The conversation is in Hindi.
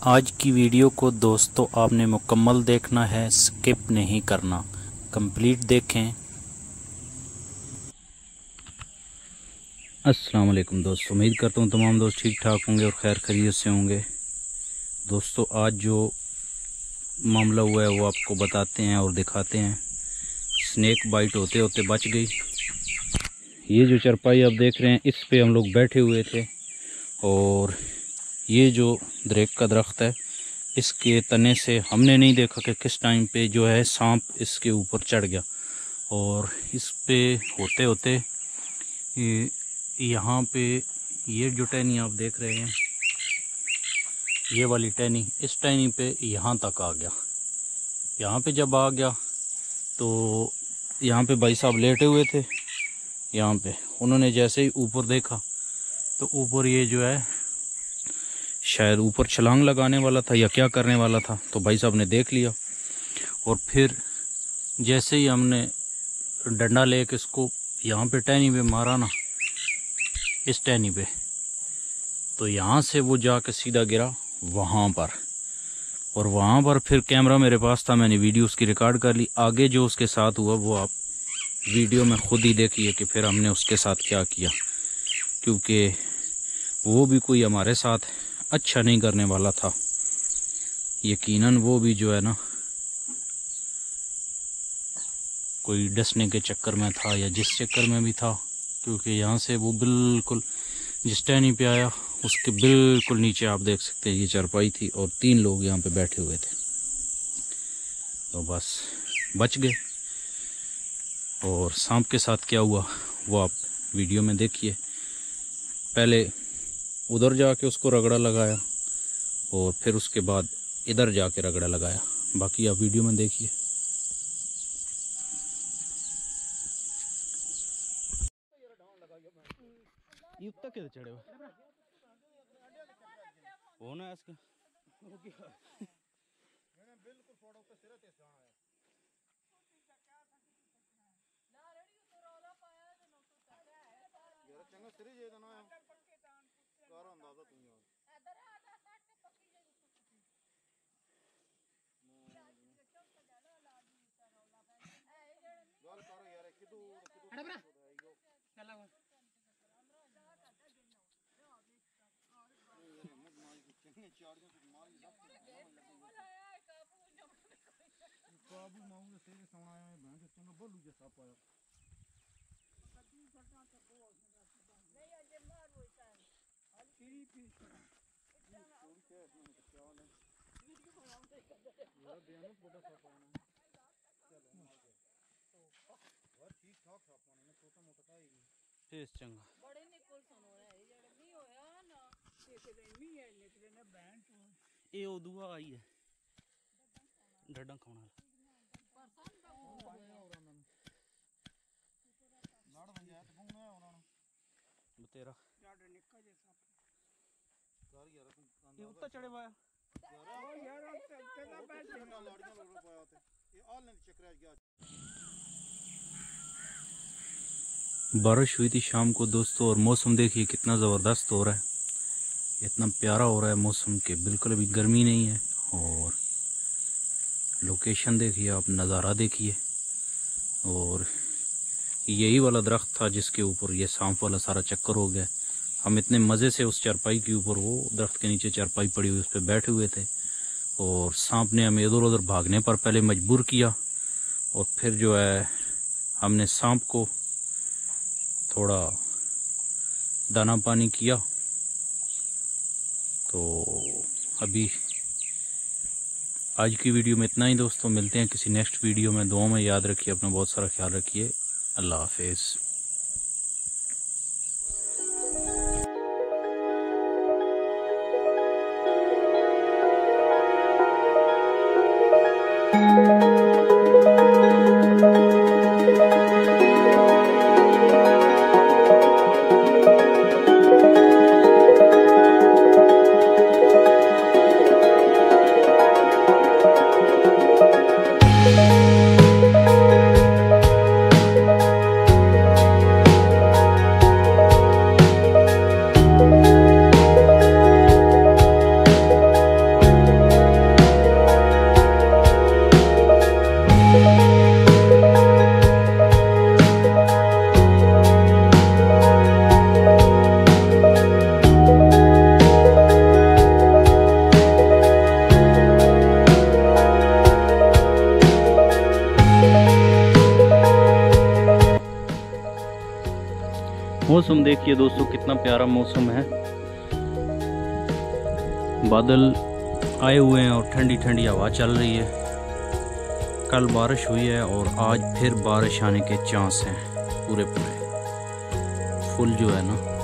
आज की वीडियो को दोस्तों आपने मुकम्मल देखना है, स्किप नहीं करना, कंप्लीट देखें। अस्सलाम वालेकुम दोस्तों, उम्मीद करता हूँ तमाम दोस्त ठीक ठाक होंगे और खैर खैरियत से होंगे। दोस्तों आज जो मामला हुआ है वो आपको बताते हैं और दिखाते हैं। स्नेक बाइट होते होते बच गई। ये जो चारपाई आप देख रहे हैं इस पे हम लोग बैठे हुए थे और ये जो दरेक का दरख्त है इसके तने से हमने नहीं देखा कि किस टाइम पे जो है सांप इसके ऊपर चढ़ गया और इस पे होते होते यहाँ पे ये जो टहनी आप देख रहे हैं, ये वाली टहनी, इस टहनी पे यहाँ तक आ गया। यहाँ पे जब आ गया तो यहाँ पे भाई साहब लेटे हुए थे। यहाँ पे उन्होंने जैसे ही ऊपर देखा तो ऊपर ये जो है शायद ऊपर छलांग लगाने वाला था या क्या करने वाला था, तो भाई साहब ने देख लिया और फिर जैसे ही हमने डंडा लेके इसको यहाँ पे टहनी पे मारा ना, इस टहनी पे, तो यहाँ से वो जाके सीधा गिरा वहाँ पर। और वहाँ पर फिर कैमरा मेरे पास था, मैंने वीडियो उसकी रिकॉर्ड कर ली। आगे जो उसके साथ हुआ वो आप वीडियो में खुद ही देखिए कि फिर हमने उसके साथ क्या किया, क्योंकि वो भी कोई हमारे साथ अच्छा नहीं करने वाला था। यकीनन वो भी जो है ना कोई डसने के चक्कर में था या जिस चक्कर में भी था, क्योंकि यहाँ से वो बिल्कुल जिस टहनी पे आया उसके बिल्कुल नीचे आप देख सकते हैं ये चारपाई थी और 3 लोग यहाँ पे बैठे हुए थे। तो बस बच गए। और सांप के साथ क्या हुआ वो आप वीडियो में देखिए। पहले उधर जाके उसको रगड़ा लगाया और फिर उसके बाद इधर जाके रगड़ा लगाया, बाकी आप वीडियो में देखिए। चढ़े वो ना इसके काबू माऊंगे तेरे सोना है मैं जो चंगा बोलू जैसा पाया नहीं आज मार वो था तेरी पीछ इतना और क्या है मैंने क्या है वीडियो बनाऊंगा यार बयान बड़ा सा पाना चलो मार गए और ठीक ठाक था पाना छोटा मोटा था ही तेज चंगा बड़े निकल सुनो है जेड़ा नहीं होया ना एक दिन मी है निकले ना बैंड ए ओ दुआ आई है डडा खाना तेरा ये उत्ता चढ़े हुआ बारिश हुई थी शाम को दोस्तों और मौसम देखिए कितना ज़बरदस्त हो रहा है, इतना प्यारा हो रहा है मौसम के बिल्कुल अभी गर्मी नहीं है। और लोकेशन देखिए आप, नज़ारा देखिए। और यही वाला दरख्त था जिसके ऊपर ये सांप वाला सारा चक्कर हो गया। हम इतने मज़े से उस चारपाई के ऊपर, वो दरख्त के नीचे चारपाई पड़ी हुई उस पर बैठे हुए थे और सांप ने हमें इधर उधर भागने पर पहले मजबूर किया और फिर जो है हमने सांप को थोड़ा दाना पानी किया। तो अभी आज की वीडियो में इतना ही दोस्तों, मिलते हैं किसी नेक्स्ट वीडियो में। दुआ में याद रखिए, अपना बहुत सारा ख्याल रखिए। अल्लाह हाफिज़। मौसम देखिए दोस्तों, कितना प्यारा मौसम है। बादल आए हुए हैं और ठंडी ठंडी हवा चल रही है। कल बारिश हुई है और आज फिर बारिश आने के चांस हैं पूरे। फुल जो है ना